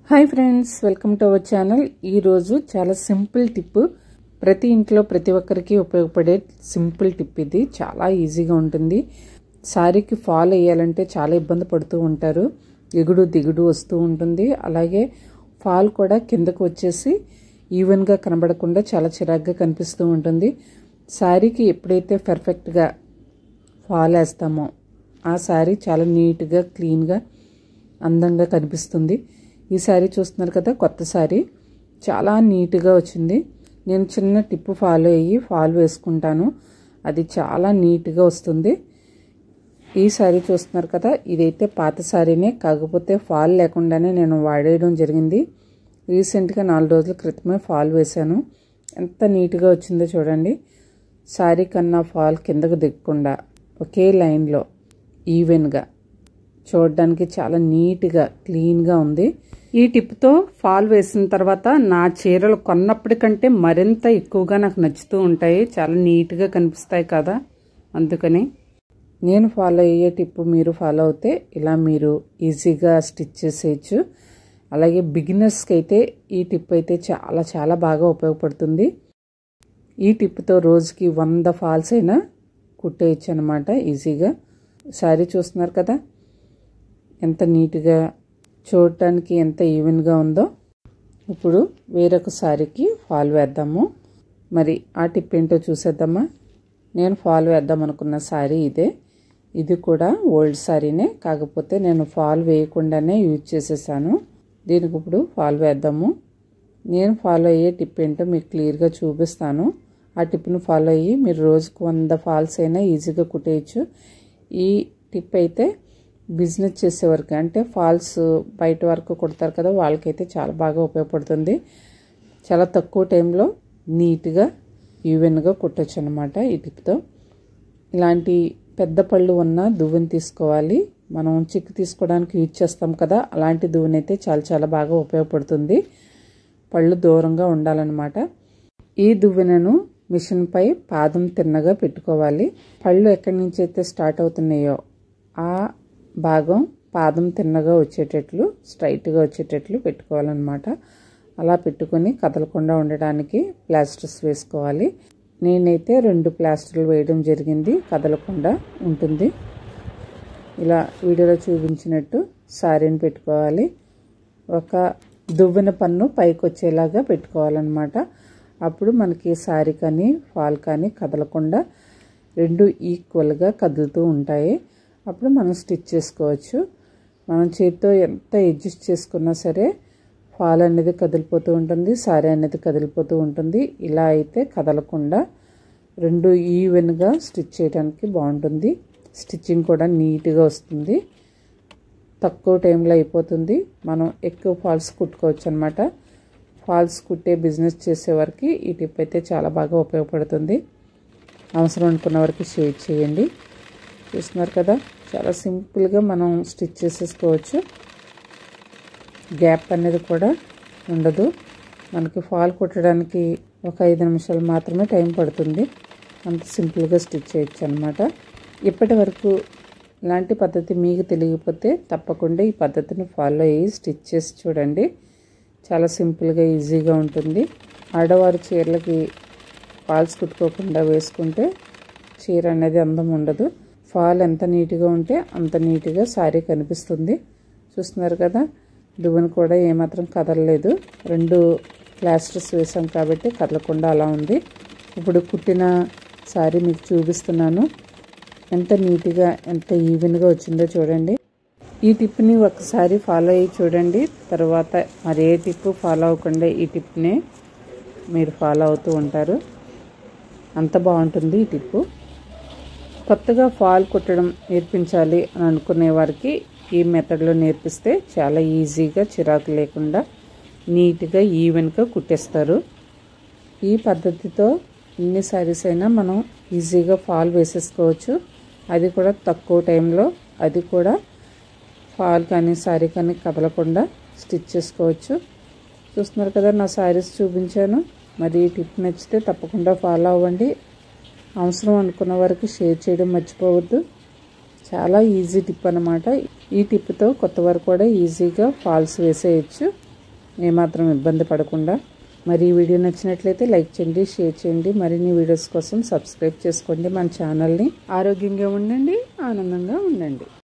Hi friends, welcome to our channel. ఈరోజు చాలా simple tip, ప్రతి ఇంట్లో ప్రతి ఒక్కరికి ఉపయోగపడే సింపుల్ టిప్. ఇది చాలా ఈజీగా ఉంటుంది. శారీకి ఫాల్ వేయాలంటే చాలా ఇబ్బంది పడుతూ ఉంటారు, ఎగుడు దిగుడు వస్తూ ఉంటుంది. అలాగే ఫాల్ కూడా కిందకు వచ్చేసి ఈవెన్గా కనబడకుండా చాలా చిరాగ్గా కనిపిస్తూ ఉంటుంది. శారీకి ఎప్పుడైతే పర్ఫెక్ట్గా ఫాల్ వేస్తామో ఆ శారీ చాలా నీట్గా క్లీన్గా అందంగా కనిపిస్తుంది. ఈ శారీ చూస్తున్నారు కదా, కొత్త శారీ చాలా నీట్గా వచ్చింది. నేను చిన్న టిప్ ఫాలో అయ్యి ఫాల్ వేసుకుంటాను, అది చాలా నీట్గా వస్తుంది. ఈ శారీ చూస్తున్నారు కదా, ఇదైతే పాత శారీనే, కాకపోతే ఫాల్ లేకుండానే నేను వాడేయడం జరిగింది. రీసెంట్గా 4 రోజుల క్రితమే ఫాల్ వేశాను. ఎంత నీట్గా వచ్చిందో చూడండి. శారీ కన్నా ఫాల్ కిందకు దిగకుండా ఒకే లైన్లో ఈవెన్గా చూడడానికి చాలా నీట్గా క్లీన్గా ఉంది. ఈ టిప్తో ఫాల్ వేసిన తర్వాత నా చీరలు కొన్నప్పటికంటే మరింత ఎక్కువగా నాకు నచ్చుతూ ఉంటాయి, చాలా నీట్గా కనిపిస్తాయి కదా. అందుకని నేను ఫాలో అయ్యే టిప్ మీరు ఫాలో అవుతే ఇలా మీరు ఈజీగా స్టిచ్ చేసేయచ్చు. అలాగే బిగినర్స్కి అయితే ఈ టిప్ అయితే చాలా చాలా బాగా ఉపయోగపడుతుంది. ఈ టిప్తో రోజుకి 100 ఫాల్స్ అయినా కుట్టేయచ్చు అనమాట ఈజీగా. శారీ చూస్తున్నారు కదా ఎంత నీట్గా, చూడటానికి ఎంత ఈవెన్గా ఉందో. ఇప్పుడు వేరొక శారీకి ఫాల్ వేద్దాము. మరి ఆ టిప్ ఏంటో చూసేద్దామా. నేను ఫాల్ వేద్దాం అనుకున్న శారీ ఇదే. ఇది కూడా ఓల్డ్ శారీనే, కాకపోతే నేను ఫాల్ వేయకుండానే యూజ్ చేసేసాను. దీనికి ఇప్పుడు ఫాల్ వేద్దాము. నేను ఫాలో అయ్యే టిప్ ఏంటో మీకు క్లియర్గా చూపిస్తాను. ఆ టిప్ను ఫాలో అయ్యి మీరు రోజుకు 100 ఫాల్స్ అయినా ఈజీగా కుట్టేయచ్చు. ఈ టిప్ అయితే బిజినెస్ చేసేవారికి, అంటే ఫాల్స్ బయట వరకు కుడతారు కదా, వాళ్ళకైతే చాలా బాగా ఉపయోగపడుతుంది. చాలా తక్కువ టైంలో నీట్గా ఈవెన్గా కుట్టచ్చు అనమాట ఈ టిప్తో. ఇలాంటి పెద్ద పళ్ళు ఉన్న దువ్వెన తీసుకోవాలి. మనం చిక్కు తీసుకోవడానికి యూజ్ చేస్తాం కదా, అలాంటి దువ్వెన అయితే చాలా చాలా బాగా ఉపయోగపడుతుంది. పళ్ళు దూరంగా ఉండాలన్నమాట. ఈ దువ్వెనను మిషన్పై పాదం తిన్నగా పెట్టుకోవాలి. పళ్ళు ఎక్కడి నుంచి అయితే స్టార్ట్ అవుతున్నాయో ఆ భాగం పాదం తిన్నగా వచ్చేటట్లు, స్ట్రైట్గా వచ్చేటట్లు పెట్టుకోవాలన్నమాట. అలా పెట్టుకొని కదలకుండా ఉండడానికి ప్లాస్టర్స్ వేసుకోవాలి. నేనైతే 2 ప్లాస్టర్లు వేయడం జరిగింది, కదలకుండా ఉంటుంది. ఇలా వీడియోలో చూపించినట్టు శారీని పెట్టుకోవాలి. ఒక దువ్వెన పన్ను పైకి వచ్చేలాగా పెట్టుకోవాలన్నమాట. అప్పుడు మనకి శారీ కానీ ఫాల్ కానీ కదలకుండా 2 ఈక్వల్గా కదులుతూ ఉంటాయి. అప్పుడు మనం స్టిచ్ చేసుకోవచ్చు. మనం చేతితో ఎంత అడ్జస్ట్ చేసుకున్నా సరే ఫాల్ అనేది కదిలిపోతూ ఉంటుంది, శారీ అనేది కదిలిపోతూ ఉంటుంది. ఇలా అయితే కదలకుండా 2 ఈవెన్గా స్టిచ్ చేయడానికి బాగుంటుంది. స్టిచ్చింగ్ కూడా నీట్గా వస్తుంది, తక్కువ టైంలో అయిపోతుంది. మనం ఎక్కువ ఫాల్స్ కుట్టుకోవచ్చు అనమాట. ఫాల్స్ కుట్టే బిజినెస్ చేసేవారికి ఈ టిప్ అయితే చాలా బాగా ఉపయోగపడుతుంది. అవసరం అనుకున్న వరకు షేర్ చేయండి. చూస్తున్నారు కదా, చాలా సింపుల్గా మనం స్టిచ్ చేసేసుకోవచ్చు. గ్యాప్ అనేది కూడా ఉండదు. మనకి ఫాల్ కుట్టడానికి ఒక 5 నిమిషాలు మాత్రమే టైం పడుతుంది. అంత సింపుల్గా స్టిచ్ చేయొచ్చు అనమాట. ఇప్పటి వరకు ఇలాంటి పద్ధతి మీకు తెలియకపోతే తప్పకుండా ఈ పద్ధతిని ఫాలో అయ్యి స్టిచ్ చేసి చూడండి. చాలా సింపుల్గా ఈజీగా ఉంటుంది. ఆడవారి చీరలకి ఫాల్స్ కుట్టుకోకుండా వేసుకుంటే చీర అనేది అందం ఉండదు. ఫాల్ ఎంత నీట్గా ఉంటే అంత నీట్గా శారీ కనిపిస్తుంది. చూస్తున్నారు కదా, దువ్వెన కూడా ఏమాత్రం కదలలేదు. 2 ప్లాస్టర్స్ వేసాం కాబట్టి కదలకుండా అలా ఉంది. ఇప్పుడు కుట్టిన శారీ మీకు చూపిస్తున్నాను. ఎంత నీట్గా ఎంత ఈవెన్గా వచ్చిందో చూడండి. ఈ టిప్ని ఒకసారి ఫాలో అయ్యి చూడండి. తర్వాత మరే టిప్ ఫాలో అవ్వకుండా ఈ టిప్నే మీరు ఫాలో అవుతూ ఉంటారు. అంత బాగుంటుంది ఈ టిప్పు. కొత్తగా ఫాల్ కుట్టడం నేర్పించాలి అని అనుకునే వారికి ఈ మెథడ్లో నేర్పిస్తే చాలా ఈజీగా, చిరాకు లేకుండా నీట్గా ఈవెన్గా కుట్టేస్తారు. ఈ పద్ధతితో ఎన్ని శారీస్ అయినా మనం ఈజీగా ఫాల్ వేసేసుకోవచ్చు. అది కూడా తక్కువ టైంలో, అది కూడా ఫాల్ కానీ శారీ కానీ కదలకుండా స్టిచ్ చేసుకోవచ్చు. చూస్తున్నారు కదా, నా శారీస్ చూపించాను. మరి ఈ టిప్ నచ్చితే తప్పకుండా ఫాలో అవ్వండి. అవసరం అనుకున్న వరకు షేర్ చేయడం మర్చిపోవద్దు. చాలా ఈజీ టిప్ అన్నమాట. ఈ టిప్తో కొత్త వారు కూడా ఈజీగా ఫాల్స్ వేసేయచ్చు. ఏమాత్రం ఇబ్బంది పడకుండా. మరి ఈ వీడియో నచ్చినట్లయితే లైక్ చేయండి, షేర్ చేయండి. మరిన్ని వీడియోస్ కోసం సబ్స్క్రైబ్ చేసుకోండి మన ఛానల్ని. ఆరోగ్యంగా ఉండండి, ఆనందంగా ఉండండి.